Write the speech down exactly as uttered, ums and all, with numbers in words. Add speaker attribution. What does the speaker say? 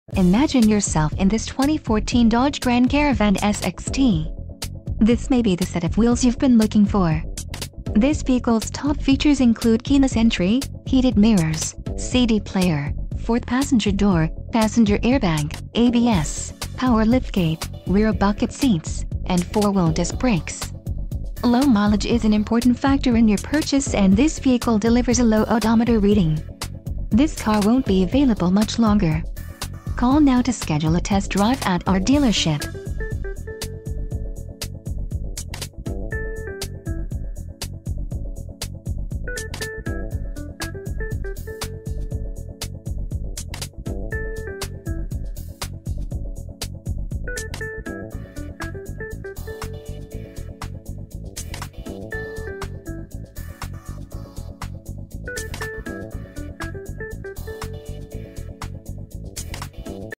Speaker 1: Imagine yourself in this twenty fourteen Dodge Grand Caravan S X T. This may be the set of wheels you've been looking for. This vehicle's top features include keyless entry, heated mirrors, C D player, fourth passenger door, passenger airbag, A B S, power liftgate, rear bucket seats, and four-wheel disc brakes. Low mileage is an important factor in your purchase, and this vehicle delivers a low odometer reading. This car won't be available much longer. Call now to schedule a test drive at our dealership.